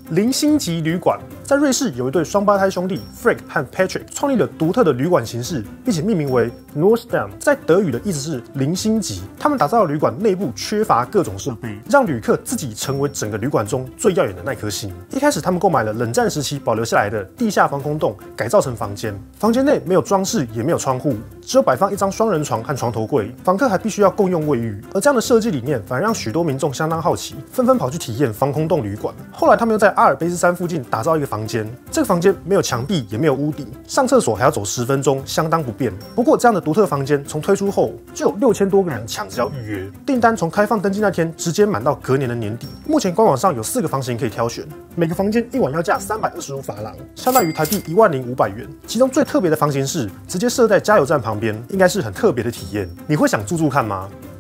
0星级旅馆。在瑞士有一对双胞胎兄弟 Frank 和 Patrick 创立了独特的旅馆形式，并且命名为 Nordstam， 在德语的意思是0星级。他们打造的旅馆内部缺乏各种设备，让旅客自己成为整个旅馆中最耀眼的那颗星。一开始，他们购买了冷战时期保留下来的地下防空洞，改造成房间。房间内没有装饰，也没有窗户，只有摆放一张双人床和床头柜。房客还必须要共用卫浴。而这样的设计理念，反而让许多民众相当好奇，纷纷跑去体验防空洞旅馆。后来，他们又在阿尔卑斯山附近打造一个房间，这个房间没有墙壁，也没有屋顶，上厕所还要走10分钟，相当不便。不过，这样的独特房间从推出后，就有6000多个人抢着要预约，订单从开放登记那天直接满到隔年的年底。目前官网上有4个房型可以挑选，每个房间一晚要价325法郎，相当于台币10500元。其中最特别的房型是直接设在加油站旁边，应该是很特别的体验。你会想住住看吗？